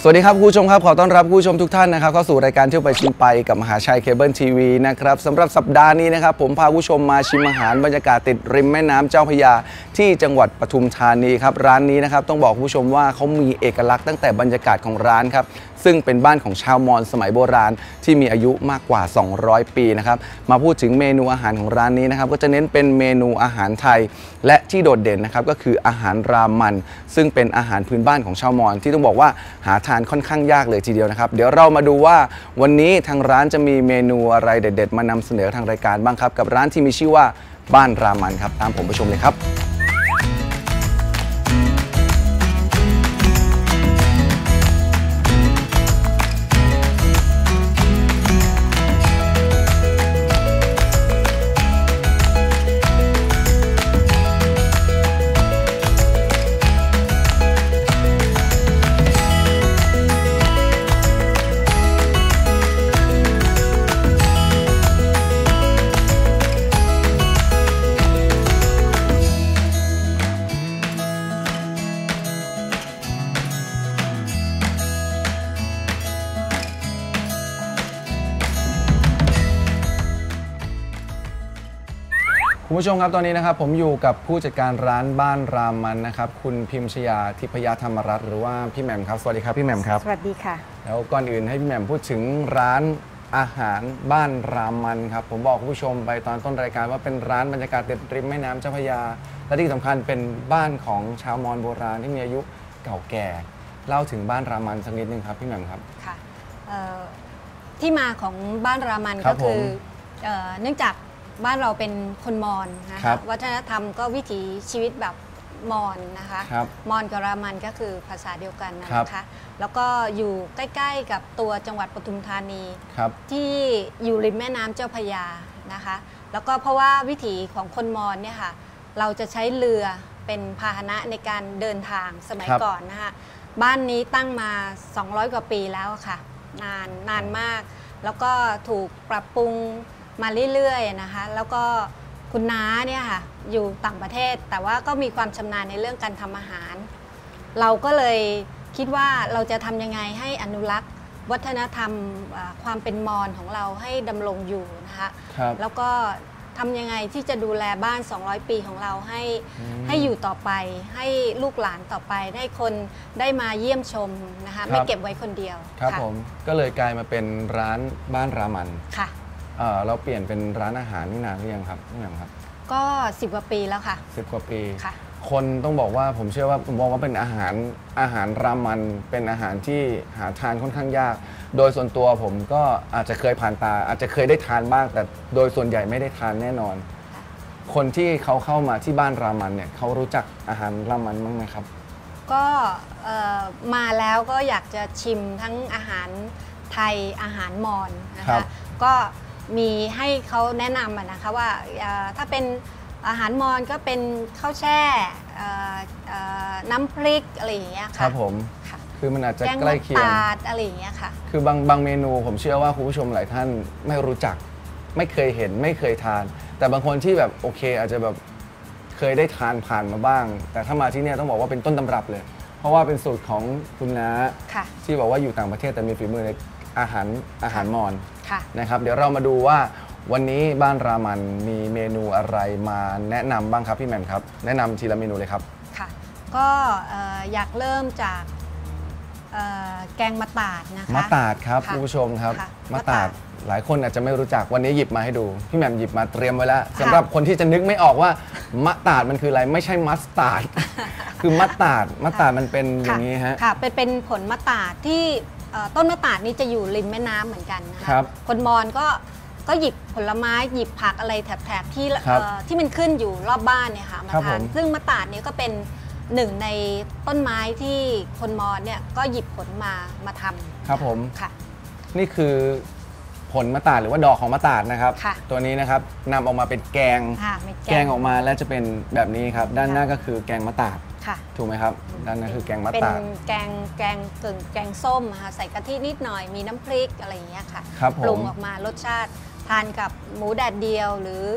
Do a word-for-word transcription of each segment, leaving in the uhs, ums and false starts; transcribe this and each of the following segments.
วัสดีครับคุณผู้ชมครับขอต้อนรับผู้ชมทุกท่านนะครับเข้าสู่รายการเที่ยวไปชิมไปกับมหาชัยเคเบิลทีวีนะครับสำหรับสัปดาห์นี้นะครับผมพาผู้ชมมาชิมอาหารบรรยากาศติดริมแม่น้ำเจ้าพระยาที่จังหวัดปทุมธานีครับร้านนี้นะครับต้องบอกผู้ชมว่าเขามีเอกลักษณ์ตั้งแต่บรรยากาศของร้านครับซึ่งเป็นบ้านของชาวมอญสมัยโบราณที่มีอายุมากกว่าสองร้อยปีนะครับมาพูดถึงเมนูอาหารของร้านนี้นะครับก็จะเน้นเป็นเมนูอาหารไทยและที่โดดเด่นนะครับก็คืออาหารรามันซึ่งเป็นอาหารพื้นบ้านของชาวมอญที่ต้องบอกว่าหาทานค่อนข้างยากเลยทีเดียวนะครับเดี๋ยวเรามาดูว่าวันนี้ทางร้านจะมีเมนูอะไรเด็ดๆมานำเสนอทางรายการบ้างครับกับร้านที่มีชื่อว่าบ้านรามันครับตามผมไปชมเลยครับคุณผู้ชมครับตอนนี้นะครับผมอยู่กับผู้จัดการร้านบ้านรามันนะครับคุณพิมชยาทิพยธรรมรัตน์หรือว่าพี่แหม่มครับสวัสดีครับพี่แหม่มครับสวัสดีค่ะแล้วก่อนอื่นให้พี่แหม่มพูดถึงร้านอาหารบ้านรามันครับผมบอกคุณผู้ชมไปตอนต้นรายการว่าเป็นร้านบรรยากาศติดริมแม่น้ำเจ้าพระยาและที่สำคัญเป็นบ้านของชาวมอญโบราณที่มีอายุเก่าแก่เล่าถึงบ้านรามันสักนิดนึงครับพี่แหม่มครับค่ะที่มาของบ้านรามันก็คือเนื่องจากบ้านเราเป็นคนมอญนะคะวัฒนธรรมก็วิถีชีวิตแบบมอญนะคะมอญกับรามันก็คือภาษาเดียวกันนะคะแล้วก็อยู่ใกล้ๆกับตัวจังหวัดปทุมธานีที่อยู่ริมแม่น้ำเจ้าพระยานะคะแล้วก็เพราะว่าวิถีของคนมอญเนี่ยค่ะเราจะใช้เรือเป็นพาหนะในการเดินทางสมัยก่อนนะคะบ้านนี้ตั้งมาสองร้อยกว่าปีแล้วค่ะนานนานมากแล้วก็ถูกปรับปรุงมาเรื่อยๆนะคะแล้วก็คุณน้าเนี่ยค่ะอยู่ต่างประเทศแต่ว่าก็มีความชำนาญในเรื่องการทำอาหารเราก็เลยคิดว่าเราจะทำยังไงให้อนุรักษ์วัฒนธรรมความเป็นมอญของเราให้ดำรงอยู่นะคะแล้วก็ทำยังไงที่จะดูแลบ้านสองร้อยปีของเราให้ให้อยู่ต่อไปให้ลูกหลานต่อไปให้คนได้มาเยี่ยมชมนะคะไม่เก็บไว้คนเดียวครับผมก็เลยกลายมาเป็นร้านบ้านรามันค่ะเราเปลี่ยนเป็นร้านอาหารนี่นานหรือยังครับนี่ยังครับก็สิบกว่าปีแล้วค่ะสิบกว่าปีค่ะคนต้องบอกว่าผมเชื่อว่าผมมองว่าเป็นอาหารอาหารรามันเป็นอาหารที่หาทานค่อนข้างยากโดยส่วนตัวผมก็อาจจะเคยผ่านตาอาจจะเคยได้ทานบ้างแต่โดยส่วนใหญ่ไม่ได้ทานแน่นอนคนที่เขาเข้ามาที่บ้านรามันเนี่ยเขารู้จักอาหารรามันบ้างไหมครับก็มาแล้วก็อยากจะชิมทั้งอาหารไทยอาหารมอญนะคะก็มีให้เขาแนะนำนะคะว่าถ้าเป็นอาหารมอญก็เป็นข้าวแช่น้ำพริกอะไรอย่างเงี้ยค่ะครับผมคือมันอาจจะใกล้เคียงอะไรอย่างเงี้ยค่ะคือบางบางเมนูผมเชื่อว่าคุณผู้ชมหลายท่านไม่รู้จักไม่เคยเห็นไม่เคยทานแต่บางคนที่แบบโอเคอาจจะแบบเคยได้ทานผ่านมาบ้างแต่ถ้ามาที่นี่ต้องบอกว่าเป็นต้นตำรับเลยเพราะว่าเป็นสูตรของคุณน้าที่บอกว่าอยู่ต่างประเทศแต่มีฝีมือในอาหารอาหารมอญนะครับเดี๋ยวเรามาดูว่าวันนี้บ้านรามันมีเมนูอะไรมาแนะนำบ้างครับพี่แหม่มครับแนะนำทีละเมนูเลยครับค่ะก็อยากเริ่มจากแกงมะตาดนะคะมะตาดครับคุณผู้ชมครับมะตาดหลายคนอาจจะไม่รู้จักวันนี้หยิบมาให้ดูพี่แหม่มหยิบมาเตรียมไว้แล้วสำหรับคนที่จะนึกไม่ออกว่ามะตาดมันคืออะไรไม่ใช่มัสตาร์ดคือมะตาดมะตาดมันเป็นอย่างนี้ฮะค่ะเป็นเป็นผลมะตาดที่ต้นมะตาดนี้จะอยู่ริมแม่น้ำเหมือนกันนะคะคนมอญก็ก็หยิบผลไม้หยิบผักอะไรแถบๆที่ที่มันขึ้นอยู่รอบบ้านเนี่ยค่ะมาทานซึ่งมะตาดนี้ก็เป็นหนึ่งในต้นไม้ที่คนมอญเนี่ยก็หยิบผลมามาทำครับผมค่ะนี่คือผลมะตาดหรือว่าดอกของมะตาดนะครับตัวนี้นะครับนำออกมาเป็นแกงแกงออกมาแล้วจะเป็นแบบนี้ครับด้านหน้าก็คือแกงมะตาดถูกไหมครับด้านหน้าคือแกงมะตาดเป็นแกงแกงกึ่งแกงส้มค่ะใส่กะทินิดหน่อยมีน้ำพริกอะไรอย่างเงี้ยค่ะปรุงออกมารสชาติทานกับหมูแดดเดียวหรือ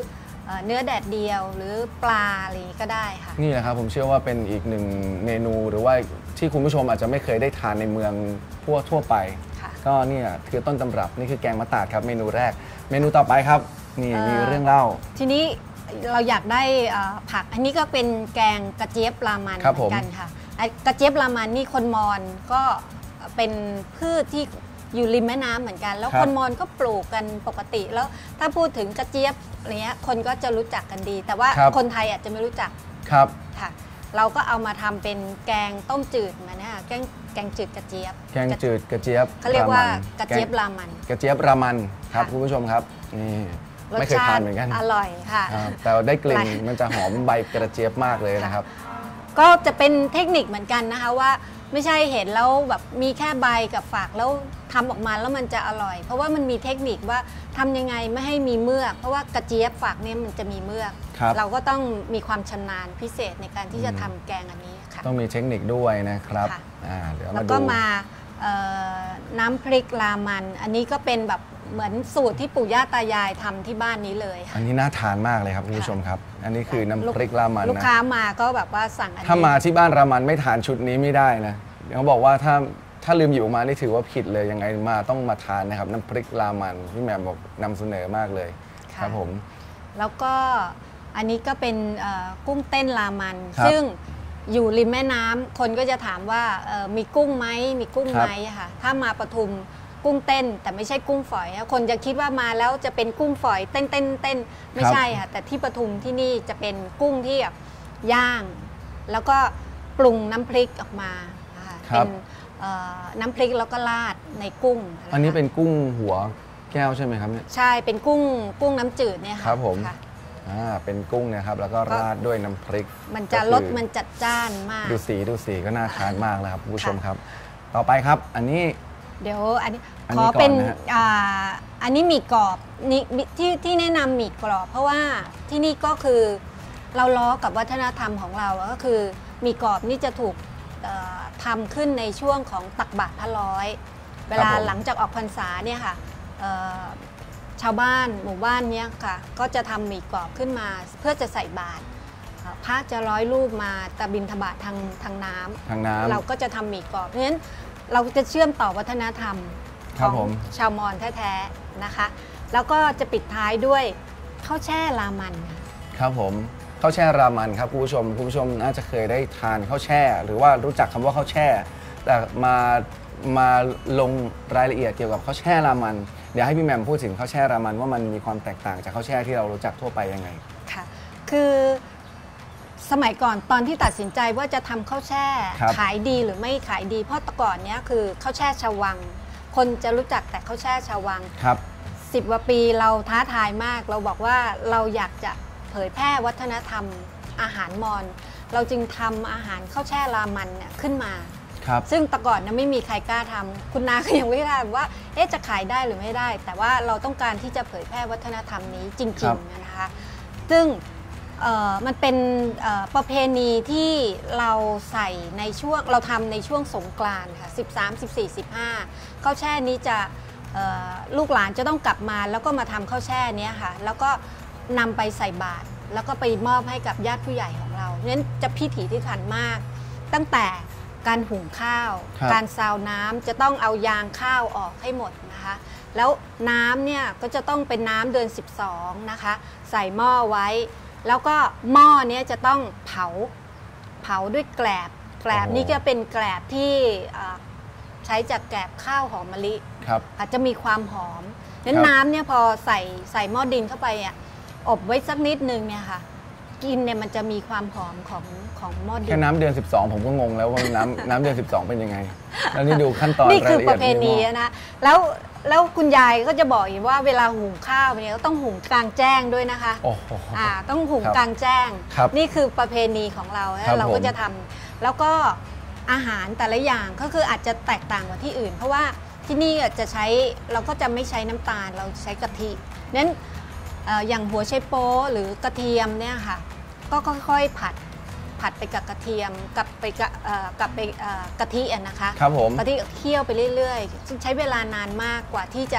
เนื้อแดดเดียวหรือปลาอะไรก็ได้ค่ะนี่แหละครับผมเชื่อว่าเป็นอีกหนึ่งเมนูหรือว่าที่คุณผู้ชมอาจจะไม่เคยได้ทานในเมืองทั่วทั่วไปก็นี่คือต้นตำรับนี่คือแกงมะตาดครับเมนูแรกเมนูต่อไปครับนี่มีเรื่องเล่าทีนี้เราอยากได้ผักอันนี้ก็เป็นแกงกระเจี๊ยบรามันเหมือนกันค่ะกระเจี๊ยบรามันนี่คนมอญก็เป็นพืชที่อยู่ริมแม่น้ำเหมือนกันแล้วคนมอญก็ปลูกกันปกติแล้วถ้าพูดถึงกระเจี๊ยบอะไรเงี้ยคนก็จะรู้จักกันดีแต่ว่าคนไทยอาจจะไม่รู้จักครับค่ะเราก็เอามาทำเป็นแกงต้มจืดมาเนี่ยแกงแกงจืดกระเจี๊ยบแกงจืดกระเจี๊ยบเขาเรียกว่ากระเจี๊ยบรามันกระเจี๊ยบรามันครับคุณผู้ชมครับนี่ไม่เคยทานเหมือนกันอร่อยค่ะแต่ได้กลิ่นมันจะหอมใบกระเจี๊ยบมากเลยนะครับก็จะเป็นเทคนิคเหมือนกันนะคะว่าไม่ใช่เห็นแล้วแบบมีแค่ใบกับฝากแล้วทำออกมาแล้วมันจะอร่อยเพราะว่ามันมีเทคนิคว่าทำยังไงไม่ให้มีเมือกเพราะว่ากระเจี๊ยบฝากเนี่ยมันจะมีเมือกเราก็ต้องมีความชำนาญพิเศษในการที่จะทำแกงอันนี้ค่ะต้องมีเทคนิคด้วยนะครับเดี๋ยวมาดูแล้วก็มาน้ำพริกรามันอันนี้ก็เป็นแบบเหมือนสูตรที่ปู่ย่าตายายทำที่บ้านนี้เลยอันนี้น่าทานมากเลยครับคุณผู้ชมครับอันนี้คือน้ำพริกรามันลูกค้ามาก็แบบว่าสั่งอันนี้ถ้ามาที่บ้านรามันไม่ทานชุดนี้ไม่ได้นะเขาบอกว่าถ้าถ้าลืมหยิบออกมานี่ถือว่าผิดเลยยังไงมาต้องมาทานนะครับน้ำพริกรามันพี่แหม่มบอกนำเสนอมากเลยครับผมแล้วก็อันนี้ก็เป็นกุ้งเต้นรามันซึ่งอยู่ริมแม่น้ำคนก็จะถามว่ามีกุ้งไหมมีกุ้งไหมค่ะถ้ามาปทุมกุ้งเต้นแต่ไม่ใช่กุ้งฝอยคนจะคิดว่ามาแล้วจะเป็นกุ้งฝอยเต้นเต้นเต้นไม่ใช่ค่ะแต่ที่ปทุมที่นี่จะเป็นกุ้งที่แบบย่างแล้วก็ปรุงน้ำพริกออกมาเป็นน้ำพริกแล้วก็ราดในกุ้งอันนี้เป็นกุ้งหัวแก้วใช่ไหมครับเนี่ยใช่เป็นกุ้งกุ้งน้ำจืดเนี่ยค่ะครับผมอ่าเป็นกุ้งนะครับแล้วก็ราดด้วยน้ำพริกมันจะรสมันจัดจ้านมากดูสีดูสีก็น่าทานมากเลยครับผู้ชมครับต่อไปครับอันนี้เดี๋ยวอันนี้ขอเป็นอ่าอันนี้หมี่กรอบนี่ที่ที่แนะนำหมี่กรอบเพราะว่าที่นี่ก็คือเราล้อกับวัฒนธรรมของเราก็คือหมี่กรอบนี่จะถูกทำขึ้นในช่วงของตักบาตรพระร้อยเวลาหลังจากออกพรรษาเนี่ยค่ะชาวบ้านหมู่บ้านเนี้ยค่ะก็จะทำหมี่กรอบขึ้นมาเพื่อจะใส่บาตรพระจะร้อยรูปมาตะบิณฑบาตทางทางน้ำทางน้ำเราก็จะทำหมี่กรอบเพราะฉะนั้นเราจะเชื่อมต่อวัฒนธรรมของชาวมอญแท้ๆนะคะแล้วก็จะปิดท้ายด้วยข้าวแช่รามันครับผมข้าวแช่รามันครับคุณผู้ชมคุณผู้ชมน่าจะเคยได้ทานข้าวแช่หรือว่ารู้จักคำว่าข้าวแช่แต่มามาลงรายละเอียดเกี่ยวกับข้าวแช่รามันเดี๋ยวให้พี่แหม่มพูดถึงข้าวแช่รามันว่ามันมีความแตกต่างจากข้าวแช่ที่เรารู้จักทั่วไปยังไงค่ะคือสมัยก่อนตอนที่ตัดสินใจว่าจะทำข้าวแช่ขายดีหรือไม่ขายดีเพราะแต่ก่อนเนี้ยคือข้าวแช่ชาววังคนจะรู้จักแต่ข้าวแช่ชาววังครับสิบกว่าปีเราท้าทายมากเราบอกว่าเราอยากจะเผยแพร่วัฒนธรรมอาหารมอญเราจึงทำอาหารข้าวแช่รามันเนี่ยขึ้นมาซึ่งแต่ก่อนนะไม่มีใครกล้าทำคุณนาก็ยังไม่กล้าว่าเอ๊ะจะขายได้หรือไม่ได้แต่ว่าเราต้องการที่จะเผยแพร่วัฒนธรรมนี้จริงๆนะคะซึ่งมันเป็นประเพณีที่เราใส่ในช่วงเราทำในช่วงสงกรานต์ค่ะสิบสาม สิบสี่ สิบห้าข้าวแช่นี้จะลูกหลานจะต้องกลับมาแล้วก็มาทำข้าวแช่นี้ค่ะแล้วก็นำไปใส่บาตรแล้วก็ไปมอบให้กับญาติผู้ใหญ่ของเราเพราะฉะนั้นจะพิถีพิถันมากตั้งแต่การหุงข้าวการซาวน้ำจะต้องเอายางข้าวออกให้หมดนะคะแล้วน้ำเนี่ยก็จะต้องเป็นน้ำเดือนสิบสองนะคะใส่หม้อไว้แล้วก็หม้อนี้จะต้องเผาเผาด้วยแกลบแกลบนี้ก็เป็นแกลบที่ใช้จากแกลบข้าวหอมมะลิอาจจะมีความหอมนั้นน้ำเนี่ยพอใส่ใส่หม้อดินเข้าไปอ่ะอบไว้สักนิดนึงเนี่ยค่ะกินเนี่ยมันจะมีความหอมของของหม้อดินแค่น้ำเดือนสิบสองผมก็งงแล้วว่าน้ำน้ำเดือนสิบสองเป็นยังไงแล้วนี่ดูขั้นตอนนี่คือประเพณีนะแล้วแล้วคุณยายก็จะบอกอีกว่าเวลาหุงข้าวเนี่ยก็ต้องหุงกลางแจ้งด้วยนะคะอ่าต้องหุงกลางแจ้งนี่คือประเพณีของเราแล้วเราก็จะทำแล้วก็อาหารแต่ละอย่างก็คืออาจจะแตกต่างกว่าที่อื่นเพราะว่าที่นี่จะใช้เราก็จะไม่ใช้น้ำตาลเราใช้กะทินั้นอย่างหัวไชโป๊หรือกระเทียมเนี่ยค่ะก็ค่อยๆผัดผัดไปกับกระเทียมกับไปกับไปกะทิอ่ะนะคะครับผมกะทิเคี่ยวไปเรื่อยๆซึ่งใช้เวลานานมากกว่าที่จะ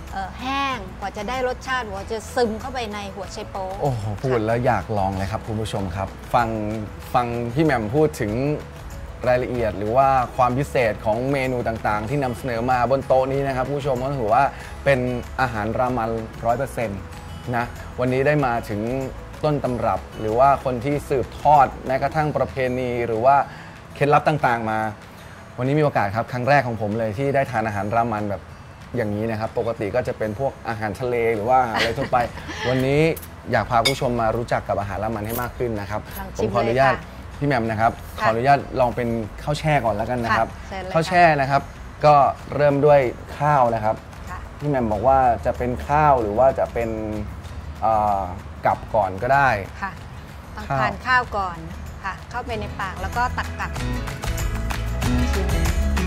แห้งกว่าจะได้รสชาติกว่าจะซึมเข้าไปในหัวไชโป๊โอ้โหพูดแล้วอยากลองเลยครับคุณผู้ชมครับฟังฟังพี่แหม่มพูดถึงรายละเอียดหรือว่าความพิเศษของเมนูต่างๆที่นำเสนอมาบนโต๊ะนี้นะครับผู้ชมก็ถือว่าเป็นอาหารรามัน ร้อยเปอร์เซ็นต์ นะวันนี้ได้มาถึงต้นตำรับหรือว่าคนที่สืบทอดแม้กระทั่งประเพณีหรือว่าเคล็ดลับต่างๆมาวันนี้มีโอกาสครับครั้งแรกของผมเลยที่ได้ทานอาหารรามันแบบอย่างนี้นะครับปกติก็จะเป็นพวกอาหารทะเลหรือว่าอะไรทั่วไป วันนี้อยากพาผู้ชมมารู้จักกับอาหารรามันให้มากขึ้นนะครับผมขออนุญาตพี่แหม่มนะครับขออนุญาตลองเป็นข้าวแช่ก่อนแล้วกันนะครับข้าวแช่นะครับก็เริ่มด้วยข้าวนะครับพี่แหม่มบอกว่าจะเป็นข้าวหรือว่าจะเป็นกับก่อนก็ได้ค่ะต้องทานข้าวก่อนค่ะเข้าไปในปากแล้วก็ตักกับชิม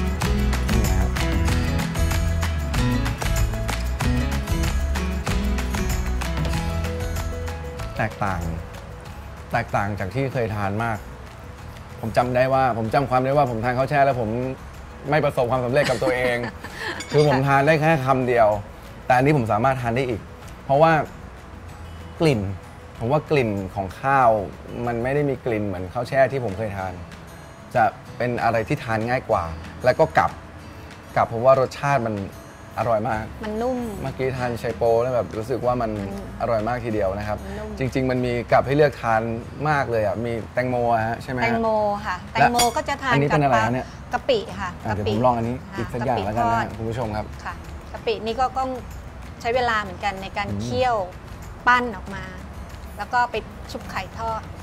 แตกต่างแตกต่างจากที่เคยทานมากผมจำได้ว่าผมจำความได้ว่าผมทานข้าวแช่แล้วผมไม่ประสบความสำเร็จกับตัวเอง คือผมทานได้แค่คำเดียวแต่อันนี้ผมสามารถทานได้อีกเพราะว่ากลิ่นผมว่ากลิ่นของข้าวมันไม่ได้มีกลิ่นเหมือนข้าวแช่ที่ผมเคยทานจะเป็นอะไรที่ทานง่ายกว่าแล้วก็กับกับผมว่ารสชาติมันอร่อยมากมันนุ่มเมื่อกี้ทานไชโปแล้วแบบรู้สึกว่ามันอร่อยมากทีเดียวนะครับจริงๆมันมีกับให้เลือกทานมากเลยอ่ะมีแตงโมฮะใช่ไหมแตงโมค่ะแตงโมก็จะทานกับกะปิค่ะเดี๋ยวผมลองอันนี้อีกสักอย่างแล้วกันนะคุณผู้ชมครับค่ะกะปินี่ก็ต้องใช้เวลาเหมือนกันในการเคี่ยวปั้นออกมาแล้วก็ไปชุบไข่ทอด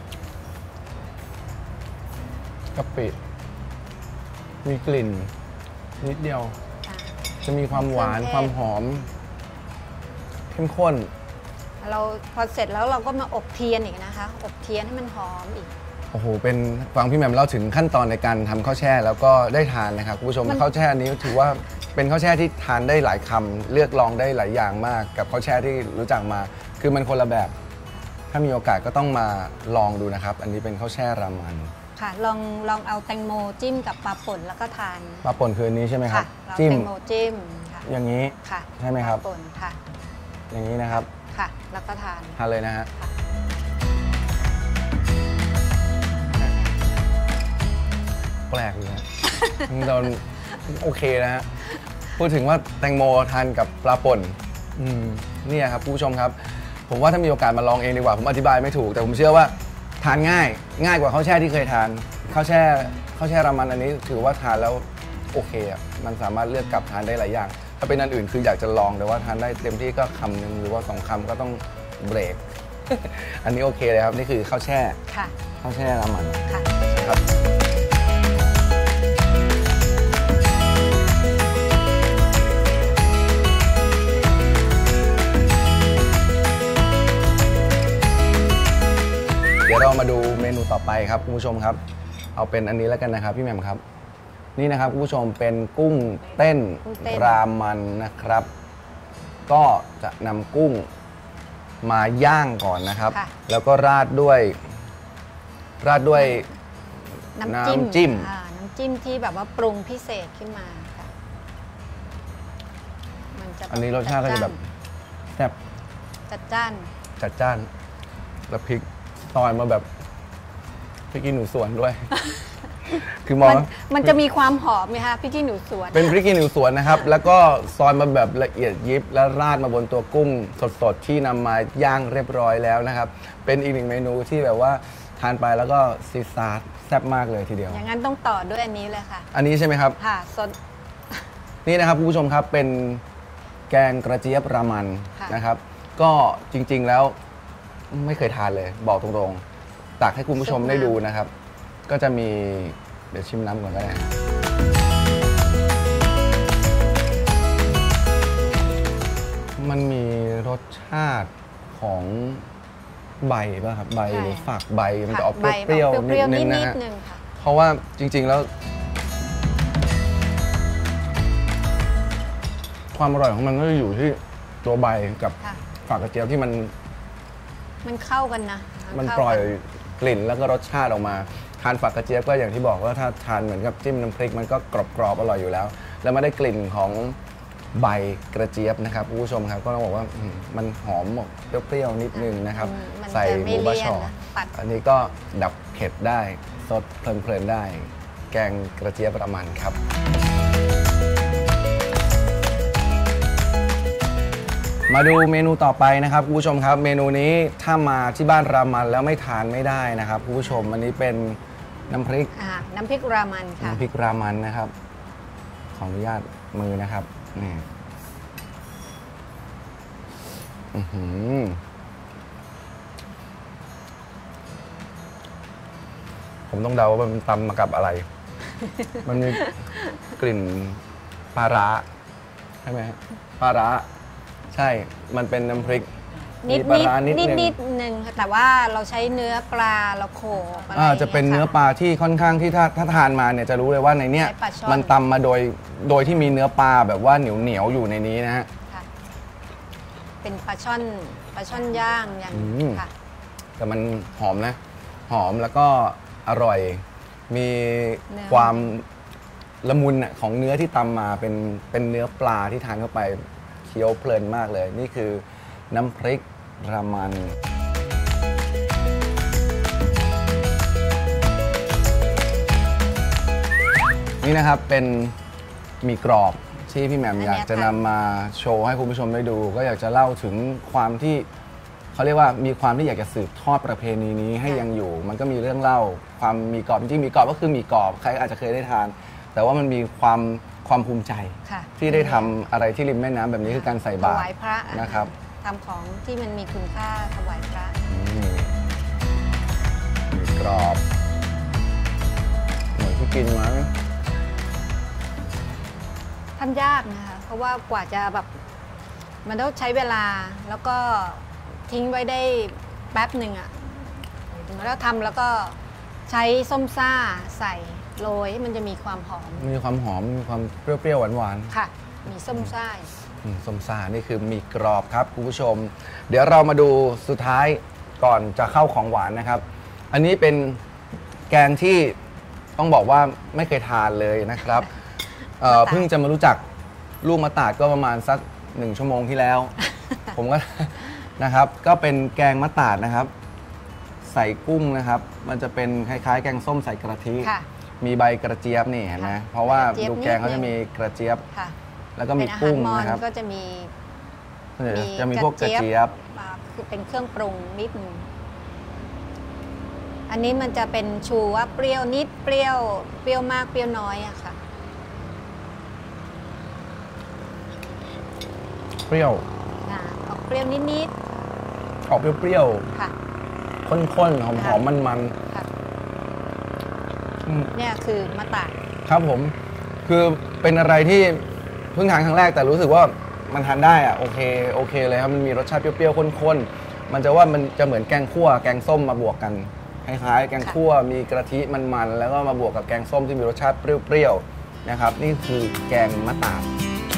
กะปิมีกลิ่นนิดเดียวจะมีความหวานความหอมเข้มข้นเราพอเสร็จแล้วเราก็มาอบเทียนอีกนะคะอบเทียนให้มันหอมอีกโอ้โหเป็นฟังพี่แหม่มเล่าถึงขั้นตอนในการทำข้าวแช่แล้วก็ได้ทานนะครับคุณผู้ชมข้าวแช่อันนี้ถือว่าเป็นข้าวแช่ที่ทานได้หลายคำเลือกลองได้หลายอย่างมากกับข้าวแช่ที่รู้จักมาคือมันคนละแบบถ้ามีโอกาสก็ต้องมาลองดูนะครับอันนี้เป็นข้าวแช่รามันค่ะลองลองเอาแตงโมจิ้มกับปลาป่นแล้วก็ทานปลาป่นคืออันนี้ใช่ไหมครับจิ้มแตงโมจิ้มอย่างนี้ใช่ไหมครับป่นค่ะอย่างนี้นะครับค่ะแล้วก็ทานทานเลยนะฮะแปลกเลยนะโดนโอเคนะฮะพูดถึงว่าแตงโมทานกับปลาป่นนี่ครับผู้ชมครับผมว่าถ้ามีโอกาสมาลองเองดีกว่าผมอธิบายไม่ถูกแต่ผมเชื่อว่าทานง่ายง่ายกว่าข้าวแช่ที่เคยทานข้าวแช่ข้าวแช่รามันอันนี้ถือว่าทานแล้วโอเคอ่ะมันสามารถเลือกกับทานได้หลายอย่างถ้าเป็นอันอื่นคืออยากจะลองแต่ว่าทานได้เต็มที่ก็คำหนึ่งหรือว่าสองคำก็ต้องเบรก อันนี้โอเคเลยครับนี่คือข้าวแช่ค่ะข้าวแช่รามันค่ะครับเดี๋ยวเรามาดูเมนูต่อไปครับคุณผู้ชมครับเอาเป็นอันนี้แล้วกันนะครับพี่แหม่มครับนี่นะครับคุณผู้ชมเป็นกุ้งเต้นรามันนะครับก็จะนำกุ้งมาย่างก่อนนะครับแล้วก็ราดด้วยราดด้วยน้ำจิ้มน้ำจิ้มที่แบบว่าปรุงพิเศษขึ้นมาค่ะอันนี้รสชาติก็จะแบบแซ่บจัดจ้านจัดจ้านแล้วพริกซอยมาแบบพริกขี้หนูสวนด้วยคือมองมันจะมีความหอมไหมคะพริกขี้หนูสวนเป็นพริกขี้หนูสวนนะครับแล้วก็ซอยมาแบบละเอียดยิบแล้วราดมาบนตัวกุ้งสดๆที่นำมาย่างเรียบร้อยแล้วนะครับเป็นอีกหนึ่งเมนูที่แบบว่าทานไปแล้วก็ซีซาร์แซ่บมากเลยทีเดียวอย่างนั้นต้องต่อด้วยอันนี้เลยค่ะอันนี้ใช่ไหมครับค่ะสดนี่นะครับคุณผู้ชมครับเป็นแกงกระเจี๊ยบรามันนะครับก็จริงๆแล้วไม่เคยทานเลยบอกตรงๆตักให้คุณผู้ชมได้ดูนะครับก็จะมีเดี๋ยวชิมน้ำก่อนก็ได้มันมีรสชาติของใบป่ะครับใบหรือฝักใบมันจะออกเปรี้ยวๆนิดนึงนะฮะเพราะว่าจริงๆแล้วความอร่อยของมันก็จะอยู่ที่ตัวใบกับฝักกระเจี๊ยบที่มันมันเข้ากันนะมันปล่อยกลิ่นแล้วก็รสชาติออกมาทานฝักกระเจี๊ยบก็อย่างที่บอกว่าถ้าทานเหมือนกับจิ้มน้ำพริกมันก็กรอบๆอร่อยอยู่แล้วแล้วมาได้กลิ่นของใบกระเจี๊ยบนะครับคุณผู้ชมครับก็ต้องบอกว่ามันหอมเปรี้ยวๆนิดนึงนะครับใส่หมูบะช่ออันนี้ก็ดับเผ็ดได้สดเพลินๆได้แกงกระเจี๊ยบรามันครับมาดูเมนูต่อไปนะครับคุณผู้ชมครับเมนูนี้ถ้ามาที่บ้านรามันแล้วไม่ทานไม่ได้นะครับคุณผู้ชมอันนี้เป็นน้ำพริกน้ำพริกรามันค่ะน้ำพริกรามันนะครับขออนุญาตมือนะครับนี่ผมต้องเดาว่ามันตำมากับอะไร มันมีกลิ่นปลาร้าใช่ไหมปลาร้าใช่มันเป็นน้ำพริกนิดนิดนิดนิดนึงแต่ว่าเราใช้เนื้อปลาเราโขกอะไรจะเป็นเนื้อปลาที่ค่อนข้างที่ถ้าถ้าทานมาเนี่ยจะรู้เลยว่าในเนี้ยมันตำมาโดยโดยที่มีเนื้อปลาแบบว่าเหนียวเหนียวอยู่ในนี้นะฮะเป็นปลาช่อนปลาช่อนย่างอย่างค่ะแต่มันหอมนะหอมแล้วก็อร่อยมีความละมุนของเนื้อที่ตำมาเป็นเป็นเนื้อปลาที่ทานเข้าไปเคี้ยวเพลินมากเลยนี่คือน้ำพริกรามันนี่นะครับเป็นหมี่กรอบที่พี่แหม่มอยากจะนำมาโชว์ให้คุณผู้ชมได้ดูก็อยากจะเล่าถึงความที่เขาเรียกว่ามีความที่อยากจะสืบทอดประเพณีนี้ให้ยังอยู่มันก็มีเรื่องเล่าความหมี่กรอบจริงๆหมี่กรอบก็คือหมี่กรอบใครอาจจะเคยได้ทานแต่ว่ามันมีความความภูมิใจที่ได้ทำอะไรที่ริมแม่น้ำแบบนี้คือการใส่บาตรถวายพระนะครับทำของที่มันมีคุณค่าถวายพระหมี่กรอบเหมือนที่กินมาทำยากนะคะเพราะว่ากว่าจะแบบมันต้องใช้เวลาแล้วก็ทิ้งไว้ได้แป๊บหนึ่งอ่ะแล้วทำแล้วก็ใช้ส้มซ่าใส่โรยให้มันจะมีความหอมมีความหอมมีความเปรี้ยวๆหวานๆค่ะมีส้มซ่าส้มซ่านี่คือมีกรอบครับคุณผู้ชมเดี๋ยวเรามาดูสุดท้ายก่อนจะเข้าของหวานนะครับอันนี้เป็นแกงที่ต้องบอกว่าไม่เคยทานเลยนะครับ เ, เพิ่งจะมารู้จักลูกมะตาดก็ประมาณสักหนึ่งชั่วโมงที่แล้ว ผมก็นะครับก็เป็นแกงมะตาดนะครับใส่กุ้งนะครับมันจะเป็นคล้ายๆแกงส้มใส่กระทิมีใบกระเจี๊ยบนี่เห็นไหมเพราะว่าดูแกงเขาจะมีกระเจี๊ยบแล้วก็มีกุ้งนะครับก็จะมีจะมีพวกกระเจี๊ยบคือเป็นเครื่องปรุงนิดนึงอันนี้มันจะเป็นชูว่าเปรี้ยวนิดเปรี้ยวเปรี้ยวมากเปรี้ยวน้อยอะค่ะเปรี้ยวออกเปรี้ยวนิดๆออกเปรี้ยวๆค่ะข้นๆหอมๆมันๆเนี่ยคือมะตาดครับผมคือเป็นอะไรที่เพิ่งทานครั้งแรกแต่รู้สึกว่ามันทานได้อะโอเคโอเคเลยครับมันมีรสชาติเปรี้ยวๆข้นๆมันจะว่ามันจะเหมือนแกงคั่วแกงส้มมาบวกกันคล้ายๆแกงคั่วมีกะทิมันๆแล้วก็มาบวกกับแกงส้มที่มีรสชาติเปรี้ยวๆนะครับนี่คือแกงมะตาด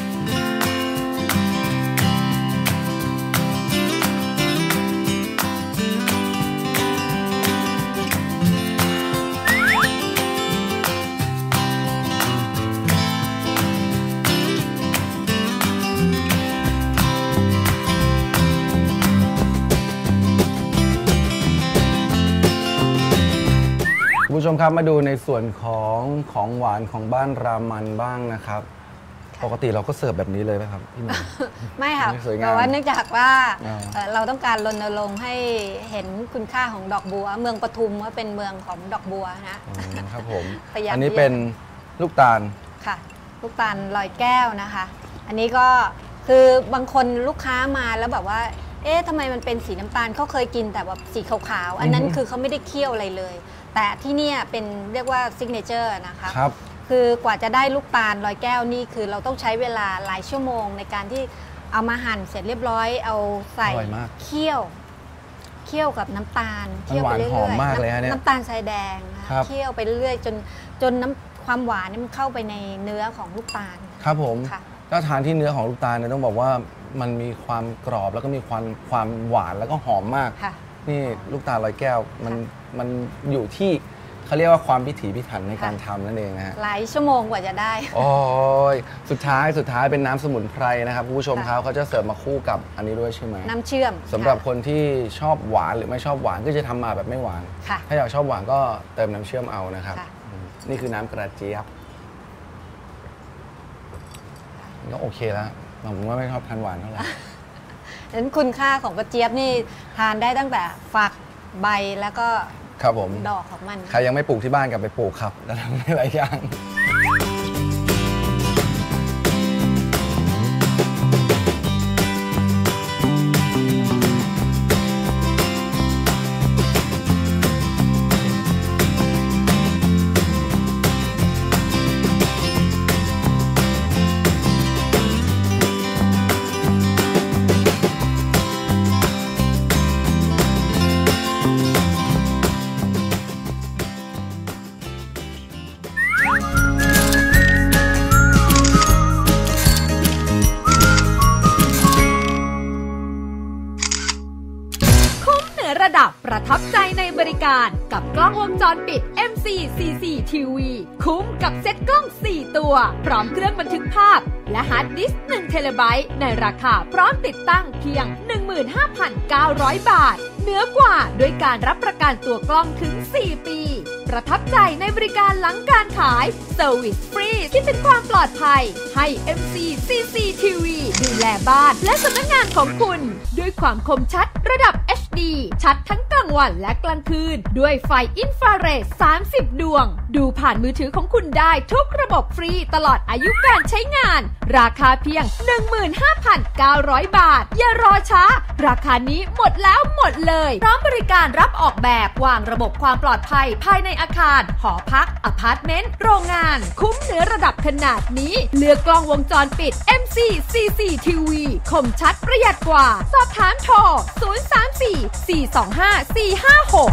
ผู้ชมครับมาดูในส่วนของของหวานของบ้านรามันบ้างนะครับปกติเราก็เสิร์ฟแบบนี้เลยไหมครับพี่หนุ่มไม่ค่ะเพราะว่าเนื่องจากว่าเราต้องการรณรงค์ให้เห็นคุณค่าของดอกบัวเมืองปทุมว่าเป็นเมืองของดอกบัวนะครับผมอันนี้เป็นลูกตาลค่ะลูกตาลลอยแก้วนะคะอันนี้ก็คือบางคนลูกค้ามาแล้วแบบว่าเอ๊ะทำไมมันเป็นสีน้ำตาลเขาเคยกินแต่แบบสีขาวๆอันนั้นคือเขาไม่ได้เคี่ยวอะไรเลยแต่ที่นี่เป็นเรียกว่าซิกเนเจอร์นะคะครับคือกว่าจะได้ลูกตาลลอยแก้วนี่คือเราต้องใช้เวลาหลายชั่วโมงในการที่เอามาหั่นเสร็จเรียบร้อยเอาใส่เคี่ยวเคี่ยวกับน้ำตาลเคี่ยวไปเรื่อยๆน้ำตาลทรายแดงเคี่ยวไปเรื่อยๆจนจนน้ำความหวานนี่มันเข้าไปในเนื้อของลูกตาลครับผมถ้าทานที่เนื้อของลูกตาลเนี่ยต้องบอกว่ามันมีความกรอบแล้วก็มีความความหวานแล้วก็หอมมากนี่ลูกตาลลอยแก้วมันมันอยู่ที่เขาเรียกว่าความพิถีพิถันในการทำนั่นเองนะฮะหลายชั่วโมงกว่าจะได้โอ้ยสุดท้ายสุดท้ายเป็นน้ำสมุนไพรนะครับคุณผู้ชมครับเขาจะเสิร์ฟมาคู่กับอันนี้ด้วยใช่ไหมน้ำเชื่อมสำหรับคนที่ชอบหวานหรือไม่ชอบหวานก็จะทำมาแบบไม่หวานถ้าอยากชอบหวานก็เติมน้ำเชื่อมเอานะครับนี่คือน้ำกระเจี๊ยบก็โอเคแล้วผมว่าไม่ชอบทานหวานเท่าไหร่ดังนั้นคุณค่าของกระเจี๊ยบนี่ทานได้ตั้งแต่ฝักใบแล้วก็ครับผมดอกของมันใครยังไม่ปลูกที่บ้านกลับไปปลูกครับแล้วทำได้หลายอย่างระดับประทับใจในบริการกับกล้องวงจรปิด เอ็ม ซี ซี ซี ที วี คุ้มกับเซ็ตกล้องสี่ตัวพร้อมเครื่องบันทึกภาพและฮาร์ดดิสก์หนึ่งเทราไบต์ในราคาพร้อมติดตั้งเพียง หนึ่งหมื่นห้าพันเก้าร้อย บาทเหนือกว่าด้วยการรับประกันตัวกล้องถึงสี่ปีประทับใจในบริการหลังการขายเซอร์วิสฟรีคิดถึงความปลอดภัยให้ เอ็ม ซี ซี ซี ที วี ดูแลบ้านและสำนักงานของคุณด้วยความคมชัดระดับ เอช ดี ชัดทั้งกลางวันและกลางคืนด้วยไฟอินฟราเรดสามสิบดวงดูผ่านมือถือของคุณได้ทุกระบบฟรีตลอดอายุการใช้งานราคาเพียง หนึ่งหมื่นห้าพันเก้าร้อย บาทอย่ารอช้าราคานี้หมดแล้วหมดเลยพร้อมบริการรับออกแบบวางระบบความปลอดภัยภายในอาคารหอพักอพาร์ตเมนต์โรงงานคุ้มเหนือระดับขนาดนี้เลือกกล้องวงจรปิด เอ็ม ซี ซี ซี ที วี คมชัดประหยัดกว่าสอบถามโทรศูนย์ สาม สี่ สี่ สอง ห้า สี่ ห้า หก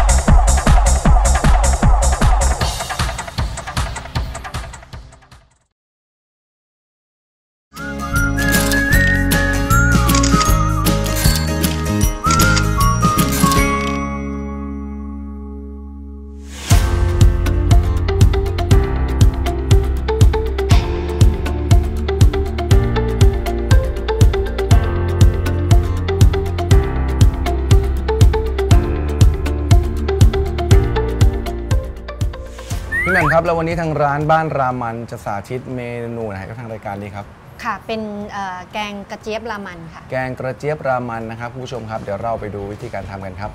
พี่แหม่มครับแล้ววันนี้ทางร้านบ้านรามันจะสาธิตเมนูไหนกับทางรายการนี้ครับค่ะเป็นแกงกระเจี๊ยบรามันค่ะแกงกระเจี๊ยบรามันนะครับคุณผู้ชมครับเดี๋ยวเราไปดูวิธีการทำกันครับ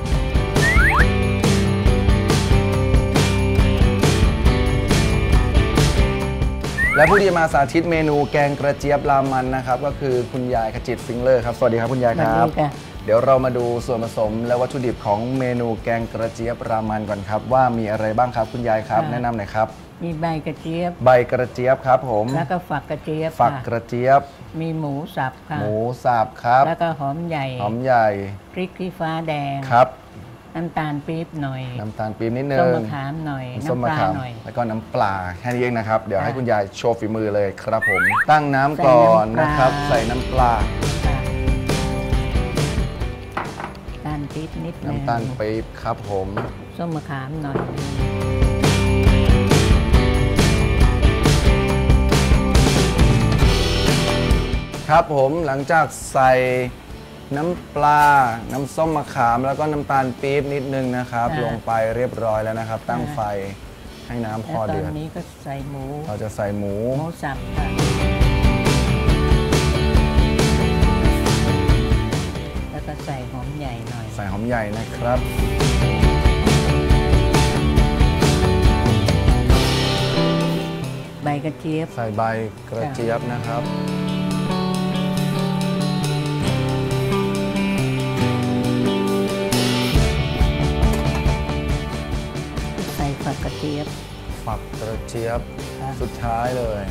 และผู้ที่มาสาธิตเมนูแกงกระเจี๊ยบรามันนะครับก็คือคุณยายขจิตฟิงเลอร์ครับสวัสดีครับคุณยายครับเดี๋ยวเรามาดูส่วนผสมและวัตถุดิบของเมนูแกงกระเจี๊ยบรามันก่อนครับว่ามีอะไรบ้างครับคุณยายครับแนะนำหน่อยครับมีใบกระเจี๊ยบใบกระเจี๊ยบครับผมแล้วก็ฝักกระเจี๊ยบฝักกระเจี๊ยบมีหมูสับค่ะหมูสับครับแล้วก็หอมใหญ่หอมใหญ่พริกขี้ฟ้าแดงครับน้ำตาลปี๊บหน่อยน้ำตาลปี๊บนิดนึงส้มมะขามหน่อยน้ำปลาหน่อยแล้วก็น้ำปลาแค่นี้เองนะครับเดี๋ยวให้คุณยายโชว์ฝีมือเลยครับผมตั้งน้ำก่อนนะครับใส่น้ำปลาน้ำตาลปี๊บนิดนึงน้ำตาลปี๊บครับผมส้มมะขามหน่อยครับผมหลังจากใส่น้ำปลาน้ำส้มมะขามแล้วก็น้ำตาลปี๊บนิดนึงนะครับลงไปเรียบร้อยแล้วนะครับตั้งไฟให้น้ำพอเดือดตอนนี้ก็ใส่หมูเราจะใส่หมูหมูสับค่ะแล้วก็ใส่หอมใหญ่หน่อยใส่หอมใหญ่นะครับใบกระเจี๊ยบใส่ใบกระเจี๊ยบนะครับฝักกระเจี๊ยบฝักกระเจี๊ยบสุดท้ายเลย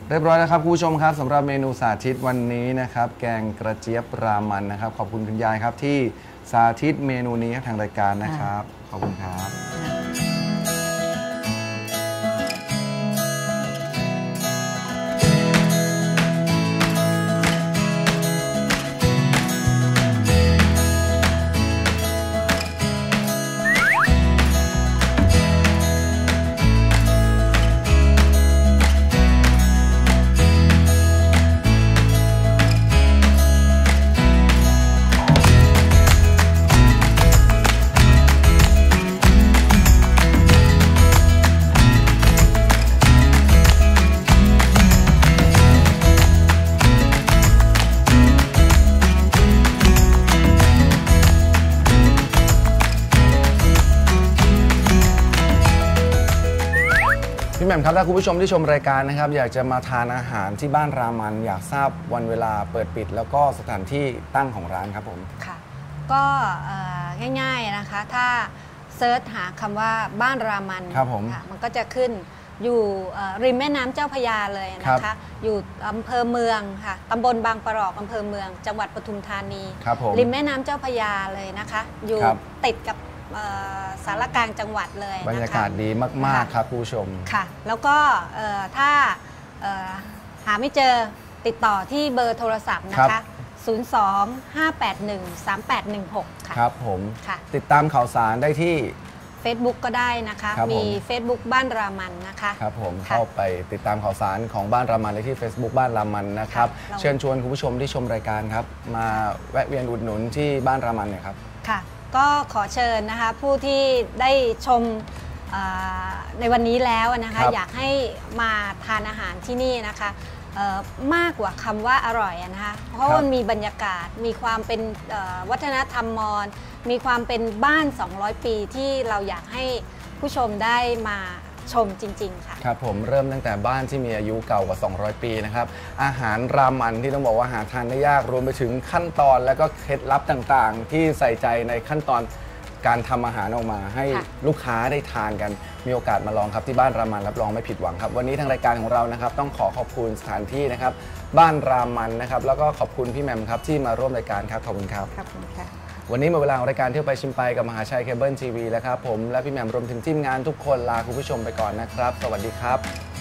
เรียบร้อยแล้วครับคุณผู้ชมครับสำหรับเมนูสาธิตวันนี้นะครับแกงกระเจี๊ยบรามันนะครับขอบคุณคุณยายครับที่สาธิตเมนูนี้ทางรายการนะครับขอบคุณครับพี่แหม่มครับถ้าคุณผู้ชมที่ชมรายการนะครับอยากจะมาทานอาหารที่บ้านรามันอยากทราบวันเวลาเปิดปิดแล้วก็สถานที่ตั้งของร้านครับผมค่ะก็ง่ายๆนะคะถ้าเซิร์ชหาคำว่าบ้านรามันครับผมมันก็จะขึ้นอยู่ริมแม่น้ำเจ้าพระยาเลยนะคะอยู่อำเภอเมืองค่ะตำบลบางปะรอกอำเภอเมืองจังหวัดปทุมธานีริมแม่น้ำเจ้าพระยาเลยนะคะอยู่ติดกับสารกลางจังหวัดเลยบรรยากาศดีมากๆครับผู้ชมค่ะแล้วก็ถ้าหาไม่เจอติดต่อที่เบอร์โทรศัพท์นะคะศูนย์ สอง ห้า แปด หนึ่ง สาม แปด หนึ่ง หกค่ะครับผมติดตามข่าวสารได้ที่ Facebook ก็ได้นะคะมี Facebook บ้านรามันนะคะครับผมเข้าไปติดตามข่าวสารของบ้านรามันได้ที่ Facebook บ้านรามันนะครับเชิญชวนคุณผู้ชมที่ชมรายการครับมาแวะเวียนอุดหนุนที่บ้านรามันเนี่ยครับค่ะก็ขอเชิญนะคะผู้ที่ได้ชมในวันนี้แล้วนะคะอยากให้มาทานอาหารที่นี่นะคะมากกว่าคำว่าอร่อยนะคะเพราะมันมีบรรยากาศมีความเป็นวัฒนธรรมมอญมีความเป็นบ้านสองร้อยปีที่เราอยากให้ผู้ชมได้มาชมจริงๆค่ะครับผมเริ่มตั้งแต่บ้านที่มีอายุเก่ากว่าสองร้อยปีนะครับอาหารรามันที่ต้องบอกว่าหาทานได้ยากรวมไปถึงขั้นตอนและก็เคล็ดลับต่างๆที่ใส่ใจในขั้นตอนการทำอาหารออกมาให้ลูกค้าได้ทานกันมีโอกาสมาลองครับที่บ้านรามันรับรองไม่ผิดหวังครับวันนี้ทางรายการของเรานะครับต้องขอขอบคุณสถานที่นะครับบ้านรามันนะครับแล้วก็ขอบคุณพี่แหม่มครับที่มาร่วมรายการครับขอบคุณครับขอบคุณค่ะวันนี้หมดเวลาของรายการเที่ยวไปชิมไปกับมหาชัยเคเบิลทีวีแล้วครับผมและพี่แหม่มรวมถึงทีมงานทุกคนลาคุณผู้ชมไปก่อนนะครับสวัสดีครับ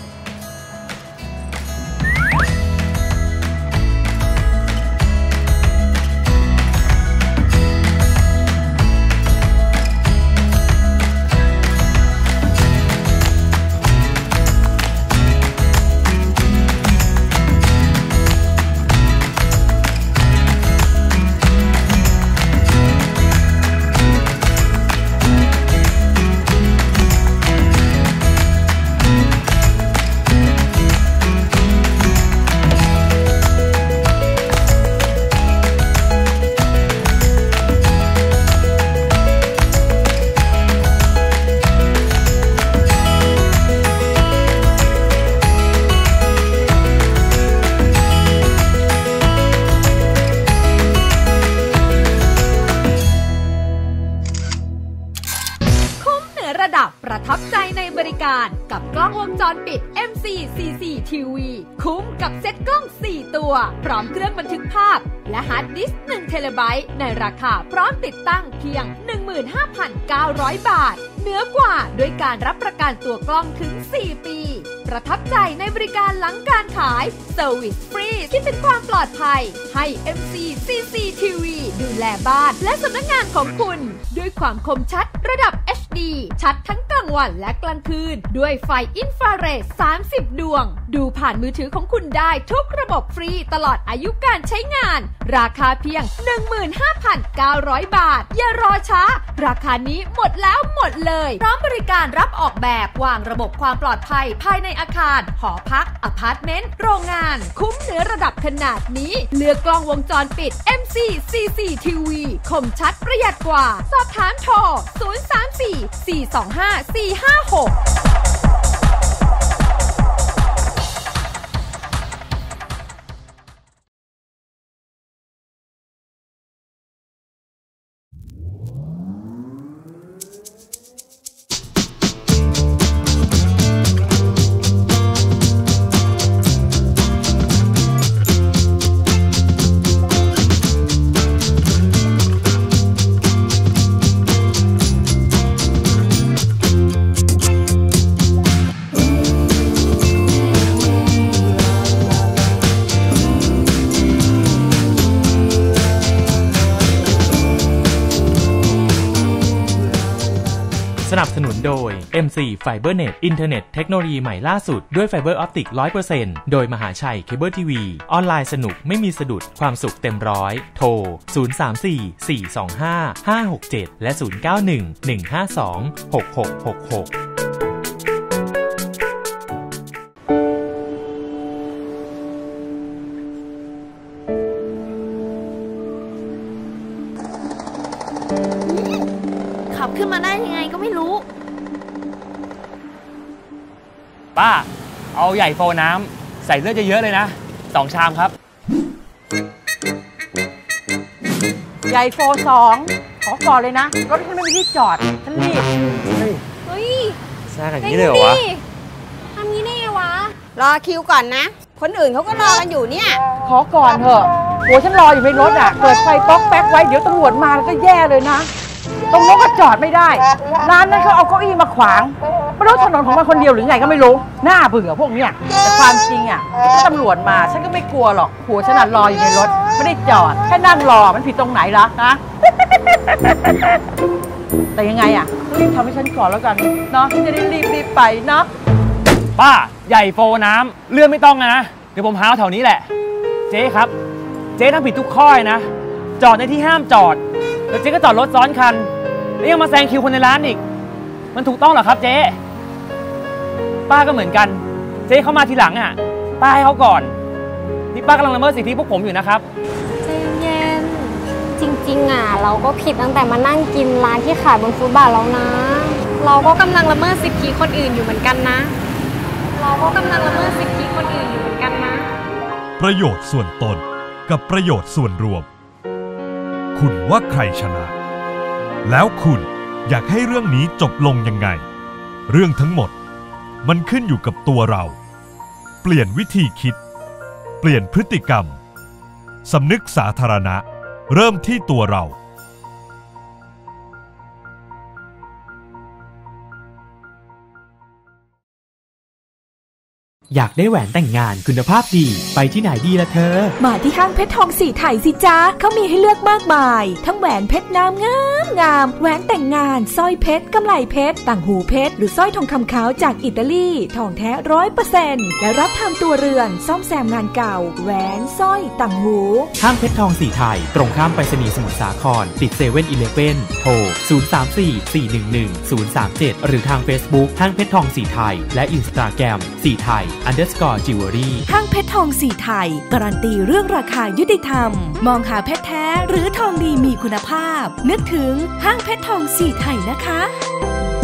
ประทับใจในบริการกับกล้องวงจรปิด เอ็ม ซี ซี ซี ที วี คุ้มกับเซ็ตกล้องสี่ตัวพร้อมเครื่องบันทึกภาพและฮาร์ดดิสก์หนึ่งเทราไบต์ในราคาพร้อมติดตั้งเพียง หนึ่งหมื่นห้าพันเก้าร้อย บาทเหนือกว่าด้วยการรับประกันตัวกล้องถึงสี่ปีประทับใจในบริการหลังการขายเซอร์วิสฟรีคิดถึงความปลอดภัยให้ เอ็ม ซี ซี ซี ที วี ดูแลบ้านและสำนักงานของคุณด้วยความคมชัดระดับ เอช ดี ชัดทั้งกลางวันและกลางคืนด้วยไฟอินฟราเรดสามสิบดวงดูผ่านมือถือของคุณได้ทุกระบบฟรีตลอดอายุการใช้งานราคาเพียง หนึ่งหมื่นห้าพันเก้าร้อย บาทอย่ารอช้าราคานี้หมดแล้วหมดเลยพร้อมบริการรับออกแบบวางระบบความปลอดภัยภายในอาคารหอพักอพาร์ตเมนต์โรงงานคุ้มเหนือระดับขนาดนี้เลือกกล้องวงจรปิด เอ็ม ซี ซี ซี ที วี คมชัดประหยัดกว่าสอบถามโทรศูนย์ สาม สี่ สี่ สอง ห้า สี่ ห้า หกโดย เอ็ม ซี FiberNet อินเทอร์เน็ตเทคโนโลยีใหม่ล่าสุดด้วยไฟเบอร์ออปติก ร้อยเปอร์เซ็นต์ โดยมหาชัยเคเบิลทีวีออนไลน์สนุกไม่มีสะดุดความสุขเต็มร้อยโทร ศูนย์ สาม สี่ สี่ สอง ห้า ห้า หก เจ็ด และ ศูนย์ เก้า หนึ่ง หนึ่ง ห้า สอง หก หก หก หกขับขึ้นมาได้ยังไงก็ไม่รู้ป้าเอาใหญ่โฟน้ำใส่เลือดเยอะๆเลยนะสองชามครับใหญ่โฟสองขอก่อนเลยนะรถฉันไม่มีที่จอดฉันรีบเฮ้ยแซ่กันนี้เลยเหรอวะทำงี้ได้ไงวะรอคิวก่อนนะคนอื่นเขาก็รอกันอยู่เนี่ยขอก่อนเถอะโหฉันรออยู่ในรถอ่ะเปิดไฟป๊อกแป๊กไว้เดี๋ยวตำรวจมาแล้วก็แย่เลยนะตรงนู้นก็จอดไม่ได้ร้านนั้นเขาเอาเก้าอี้มาขวางไม่รู้ถนนของมันคนเดียวหรือไงก็ไม่รู้น่าเบื่อพวกเนี้ยแต่ความจริงอ่ะถ้าตำรวจมาฉันก็ไม่กลัวหรอกผัวฉันรออยู่ในรถไม่ได้จอดแค่นั่งรอมันผิดตรงไหนล่ะนะแต่ยังไงอ่ะรีบทำให้ฉันก่อนแล้วกันเนาะฉันจะได้รีบรีบไปเนาะป้าใหญ่โฟน้ำเลื่อนไม่ต้องนะเดี๋ยวผมหาแถวนี้แหละเจ๊ครับเจ๊ทำผิดทุกข้อนะจอดในที่ห้ามจอดแล้วเจ๊ก็จอดรถซ้อนคันแล้วยังมาแซงคิวคนในร้านอีกมันถูกต้องเหรอครับเจ๊ป้าก็เหมือนกันเจ๊เข้ามาทีหลังอ่ะป้าให้เขาก่อนนี่ป้ากำลังละเมิดสิทธิพวกผมอยู่นะครับใจเย็นจริงๆอ่ะเราก็ผิดตั้งแต่มานั่งกินร้านที่ขายบนฟุตบาทแล้วนะเราก็กำลังละเมิดสิทธิคนอื่นอยู่เหมือนกันนะเราก็กำลังละเมิดสิทธิคนอื่นอยู่เหมือนกันนะประโยชน์ส่วนตนกับประโยชน์ส่วนรวมคุณว่าใครชนะแล้วคุณอยากให้เรื่องนี้จบลงยังไงเรื่องทั้งหมดมันขึ้นอยู่กับตัวเราเปลี่ยนวิธีคิดเปลี่ยนพฤติกรรมสำนึกสาธารณะเริ่มที่ตัวเราอยากได้แหวนแต่งงานคุณภาพดีไปที่ไหนดีล่ะเธอมาที่ห้างเพชรทองสีไทยสิจ๊ะเขามีให้เลือกมากมายทั้งแหวนเพชรน้ำงามงามแหวนแต่งงานสร้อยเพชรกำไลเพชรต่างหูเพชรหรือสร้อยทองคำขาวจากอิตาลีทองแท้ร้อยเปอร์เซ็นต์และรับทำตัวเรือนซ่อมแซมงานเก่าแหวนสร้อยต่างหูห้างเพชรทองสีไทยตรงข้ามไปรษณีย์สมุทรสาครติดเซเว่นอีเลฟเว่นโทรศูนย์ สาม สี่ สี่ หนึ่ง หนึ่ง ศูนย์ สาม เจ็ดหรือทาง Facebook ห้างเพชรทองสีไทยและ Instagram สีไทย underscore jewelry ห้างเพชรทองสีไทยการันตีเรื่องราคายุติธรรมมองหาเพชรแท้หรือทองดีมีคุณภาพนึกถึงห้างเพชรทองสีไทยนะคะ